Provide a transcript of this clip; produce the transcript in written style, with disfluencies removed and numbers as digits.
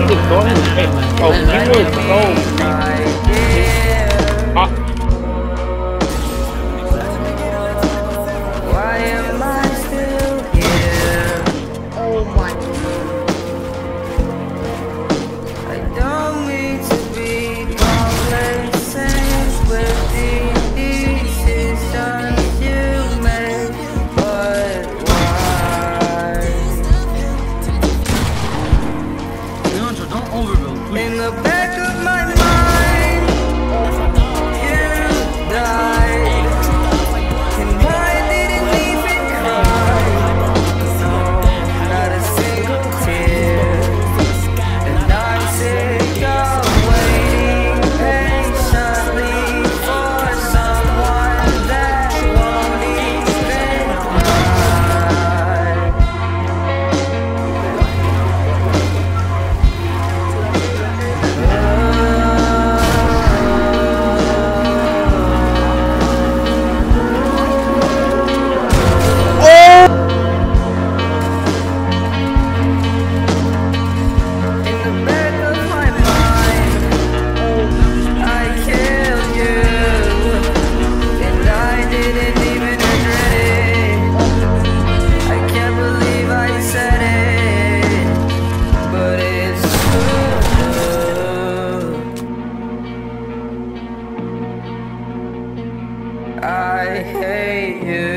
was going to say, oh, he was so Why am I still here? Oh my God. I don't mean to be complacent with the decisions you made, but why? Leandro, don't overbuild, please. In the back of my mind, you died, and I didn't even cry. No, not a single tear. And I'm sick of waiting patiently for someone that won't even in the back of my mind, I killed you, and I didn't even regret it. I can't believe I said it, but it's true. I hate you.